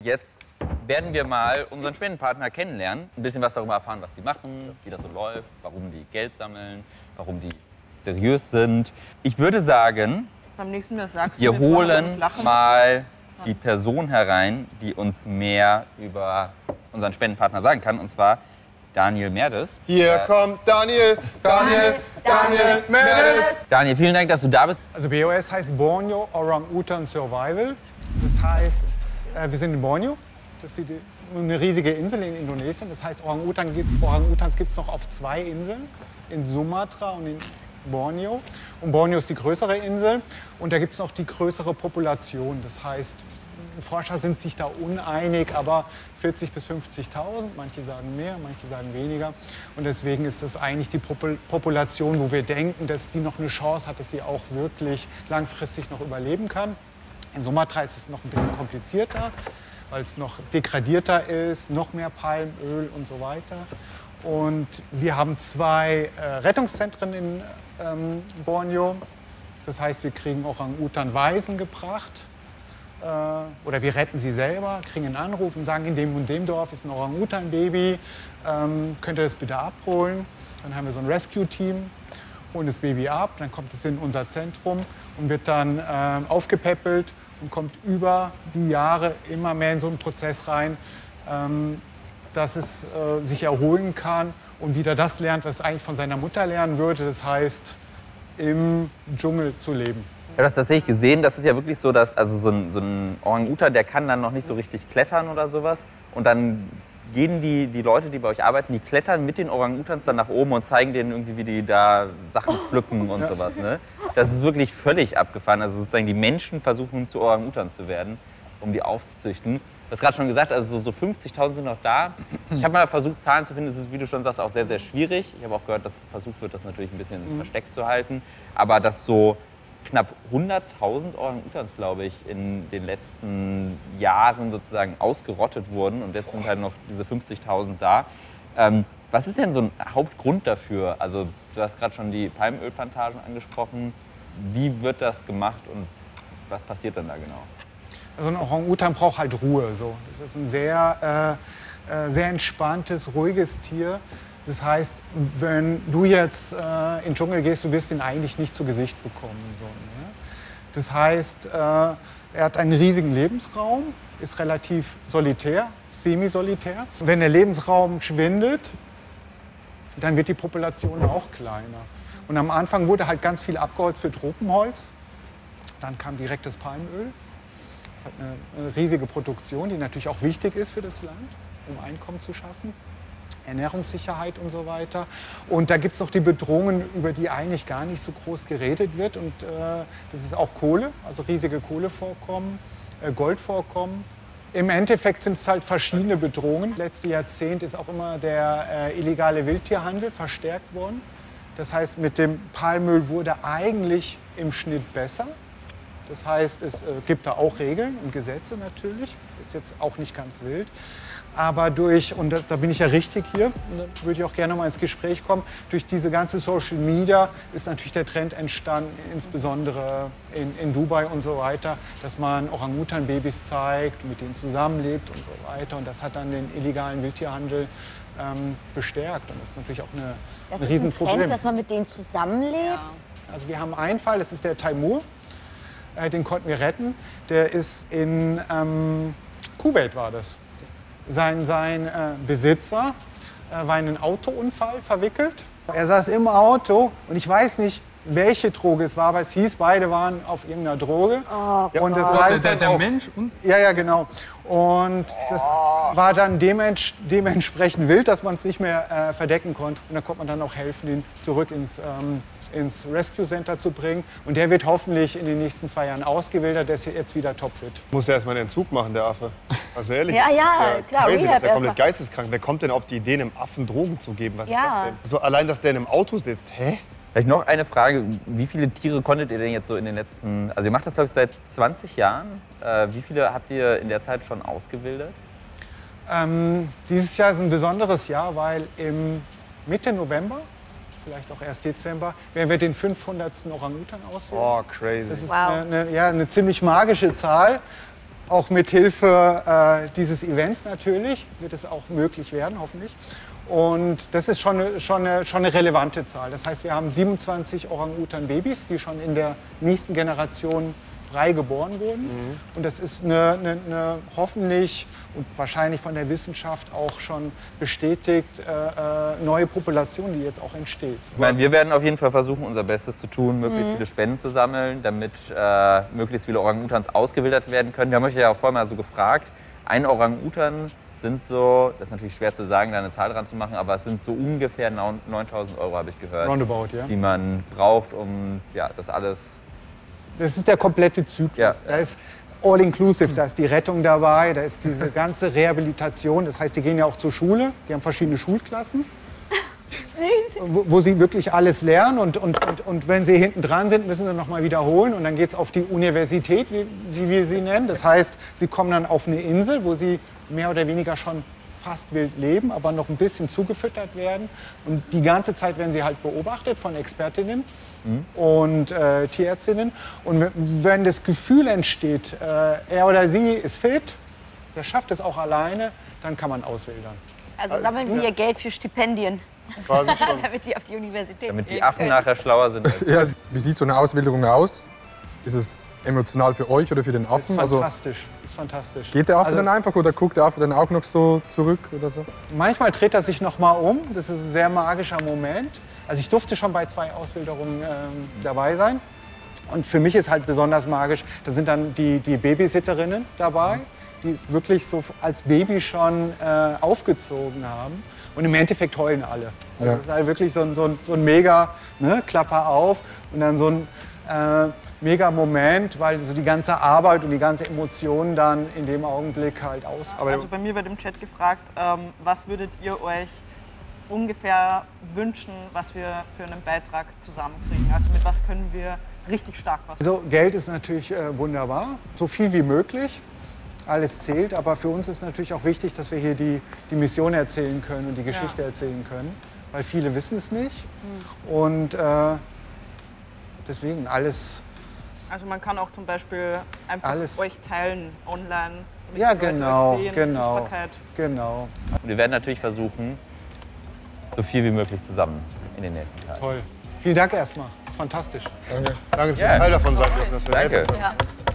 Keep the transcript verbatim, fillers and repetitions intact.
jetzt werden wir mal unseren Spendenpartner kennenlernen. Ein bisschen was darüber erfahren, was die machen, wie das so läuft, warum die Geld sammeln, warum die seriös sind. Ich würde sagen, Beim nächsten Mal sagst du, wir holen mal die Person herein, die uns mehr über unseren Spendenpartner sagen kann, und zwar Daniel Merdes. Hier äh, kommt Daniel, Daniel, Daniel Merdes. Daniel, vielen Dank, dass du da bist. Also B O S heißt Borneo Orang-Utan Survival. Das heißt, äh, wir sind in Borneo. Das ist die, eine riesige Insel in Indonesien. Das heißt, Orang-Utan gibt, Orang-Utans gibt es noch auf zwei Inseln, in Sumatra und in Borneo. Und Borneo ist die größere Insel und da gibt es noch die größere Population. Das heißt, Forscher sind sich da uneinig, aber vierzigtausend bis fünfzigtausend, manche sagen mehr, manche sagen weniger. Und deswegen ist das eigentlich die Population, wo wir denken, dass die noch eine Chance hat, dass sie auch wirklich langfristig noch überleben kann. In Sumatra ist es noch ein bisschen komplizierter, weil es noch degradierter ist, noch mehr Palmöl und so weiter. Und wir haben zwei äh, Rettungszentren in ähm, Borneo. Das heißt, wir kriegen Orang-Utan-Waisen gebracht. Oder wir retten sie selber, kriegen einen Anruf und sagen, in dem und dem Dorf ist ein Orang-Utan-Baby, ähm, könnt ihr das bitte abholen? Dann haben wir so ein Rescue-Team, holen das Baby ab, dann kommt es in unser Zentrum und wird dann ähm, aufgepäppelt und kommt über die Jahre immer mehr in so einen Prozess rein, ähm, dass es äh, sich erholen kann und wieder das lernt, was es eigentlich von seiner Mutter lernen würde, das heißt, im Dschungel zu leben. Ich habe das tatsächlich gesehen, das ist ja wirklich so, dass also so ein, so ein Orang-Utan, der kann dann noch nicht so richtig klettern oder sowas. Und dann gehen die, die Leute, die bei euch arbeiten, die klettern mit den Orang-Utans dann nach oben und zeigen denen irgendwie, wie die da Sachen pflücken und sowas. Ne? Das ist wirklich völlig abgefahren. Also sozusagen die Menschen versuchen zu Orang-Utans zu werden, um die aufzuzüchten. Du hast gerade schon gesagt, also so fünfzigtausend sind noch da. Ich habe mal versucht, Zahlen zu finden. Das ist, wie du schon sagst, auch sehr, sehr schwierig. Ich habe auch gehört, dass versucht wird, das natürlich ein bisschen mhm. versteckt zu halten. Aber dass so knapp hunderttausend Orang-Utans, glaube ich, in den letzten Jahren sozusagen ausgerottet wurden. Und jetzt sind halt noch diese fünfzigtausend da. Ähm, was ist denn so ein Hauptgrund dafür? Also du hast gerade schon die Palmölplantagen angesprochen. Wie wird das gemacht und was passiert dann da genau? Also ein Orang-Utan braucht halt Ruhe. So. Das ist ein sehr, äh, äh, sehr entspanntes, ruhiges Tier. Das heißt, wenn du jetzt äh, in den Dschungel gehst, du wirst ihn eigentlich nicht zu Gesicht bekommen. So, ne? Das heißt, äh, er hat einen riesigen Lebensraum, ist relativ solitär, semi-solitär. Wenn der Lebensraum schwindet, dann wird die Population auch kleiner. Und am Anfang wurde halt ganz viel abgeholzt für Tropenholz. Dann kam direkt das Palmöl. Das hat eine, eine riesige Produktion, die natürlich auch wichtig ist für das Land, um Einkommen zu schaffen. Ernährungssicherheit und so weiter. Und da gibt es noch die Bedrohungen, über die eigentlich gar nicht so groß geredet wird. Und äh, das ist auch Kohle, also riesige Kohlevorkommen, äh, Goldvorkommen. Im Endeffekt sind es halt verschiedene Bedrohungen. Letztes Jahrzehnt ist auch immer der äh, illegale Wildtierhandel verstärkt worden. Das heißt, mit dem Palmöl wurde eigentlich im Schnitt besser. Das heißt, es äh, gibt da auch Regeln und Gesetze natürlich. Ist jetzt auch nicht ganz wild. Aber durch, und da, da bin ich ja richtig hier, da würde ich auch gerne mal ins Gespräch kommen, durch diese ganze Social Media ist natürlich der Trend entstanden, insbesondere in, in Dubai und so weiter, dass man Orang-Utan-Babys zeigt, mit denen zusammenlebt und so weiter. Und das hat dann den illegalen Wildtierhandel ähm, bestärkt. Und das ist natürlich auch eine, das ein Riesenproblem. Das ist ein Trend, dass man mit denen zusammenlebt? Ja. Also wir haben einen Fall, das ist der Taimur, äh, den konnten wir retten. Der ist in ähm, Kuwait war das. Sein, sein äh, Besitzer äh, war in einen Autounfall verwickelt. Er saß im Auto und ich weiß nicht, welche Droge es war, aber es hieß, beide waren auf irgendeiner Droge. Oh, und das der, heißt der, der auch, Mensch? Und? Ja, ja, genau. Und das war dann dements dementsprechend wild, dass man es nicht mehr äh, verdecken konnte. Und da konnte man dann auch helfen, ihn zurück ins, ähm, ins Rescue Center zu bringen. Und der wird hoffentlich in den nächsten zwei Jahren ausgewildert. Der ist jetzt wieder topfit. Muss ja erstmal einen Entzug machen, der Affe. Also ehrlich. Ja, ja, klar. Crazy, das ist ja komplett erstmal. geisteskrank. Wer kommt denn auf die Idee, einem Affen Drogen zu geben? Was Ja. ist das denn? So, allein, dass der in einem Auto sitzt. Hä? Vielleicht noch eine Frage. Wie viele Tiere konntet ihr denn jetzt so in den letzten... Also ihr macht das, glaube ich, seit zwanzig Jahren. Äh, wie viele habt ihr in der Zeit schon ausgewildert? Ähm, dieses Jahr ist ein besonderes Jahr, weil im Mitte November, vielleicht auch erst Dezember, werden wir den fünfhundertsten Orang-Utan auswählen. Oh, crazy. Das ist Wow. eine, eine, ja, eine ziemlich magische Zahl. auch mit Hilfe äh, dieses Events natürlich wird es auch möglich werden, hoffentlich. Und das ist schon eine, schon, eine, schon eine relevante Zahl. Das heißt, wir haben siebenundzwanzig Orang-Utan-Babys, die schon in der nächsten Generation frei geboren wurden. Mhm. Und das ist eine, eine, eine hoffentlich und wahrscheinlich von der Wissenschaft auch schon bestätigt äh, neue Population, die jetzt auch entsteht. Ich meine, wir werden auf jeden Fall versuchen, unser Bestes zu tun, möglichst mhm. viele Spenden zu sammeln, damit äh, möglichst viele Orang-Utans ausgewildert werden können. Wir haben euch ja auch vorher mal so gefragt, ein Orang-Utan sind so, das ist natürlich schwer zu sagen, da eine Zahl dran zu machen, aber es sind so ungefähr neuntausend Euro, habe ich gehört, Roundabout, ja. die man braucht, um ja, das alles... Das ist der komplette Zyklus. Ja. Da ist all-inclusive, da ist die Rettung dabei, da ist diese ganze Rehabilitation. Das heißt, die gehen ja auch zur Schule, die haben verschiedene Schulklassen. Süß. Wo, wo sie wirklich alles lernen und, und, und, und wenn sie hinten dran sind, müssen sie noch mal wiederholen und dann geht es auf die Universität, wie, wie wir sie nennen. Das heißt, sie kommen dann auf eine Insel, wo sie mehr oder weniger schon fast wild leben, aber noch ein bisschen zugefüttert werden und die ganze Zeit werden sie halt beobachtet von Expertinnen mhm. und äh, Tierärztinnen und wenn das Gefühl entsteht, äh, er oder sie ist fit, der schafft es auch alleine, dann kann man auswildern. Also sammeln Sie ihr Geld für Stipendien. Quasi schon. Damit die auf die Universität Damit die gehen Affen können. nachher schlauer sind. Als Ja, wie sieht so eine Auswilderung aus? Ist es emotional für euch oder für den Ist Affen? Also fantastisch, ist fantastisch. geht der Affe Also- dann einfach oder guckt der Affe dann auch noch so zurück oder so? Manchmal dreht er sich noch mal um. Das ist ein sehr magischer Moment. Also ich durfte schon bei zwei Auswilderungen ähm, dabei sein. Und für mich ist halt besonders magisch, da sind dann die, die Babysitterinnen dabei, die wirklich so als Baby schon äh, aufgezogen haben. Und im Endeffekt heulen alle. Also Ja. es ist halt wirklich so ein, so ein, so ein mega, ne, Klapper auf und dann so ein äh, mega Moment, weil so die ganze Arbeit und die ganze Emotion dann in dem Augenblick halt aus. Also bei mir wird im Chat gefragt, ähm, was würdet ihr euch ungefähr wünschen, was wir für einen Beitrag zusammenkriegen? Also mit was können wir richtig stark was? Also Geld ist natürlich äh, wunderbar, so viel wie möglich. Alles zählt, aber für uns ist natürlich auch wichtig, dass wir hier die, die Mission erzählen können und die Geschichte Ja. erzählen können, weil viele wissen es nicht. Mhm. Und äh, deswegen alles. Also man kann auch zum Beispiel einfach Alles. euch teilen online. damit Ja, die Leute genau, euch sehen, genau, Sichtbarkeit. genau. Und wir werden natürlich versuchen, so viel wie möglich zusammen in den nächsten Tagen. Toll. Vielen Dank erstmal. Das ist fantastisch. Danke. Danke, dass Ja. ihr Teil davon seid. Dass wir Danke. helfen können. Ja.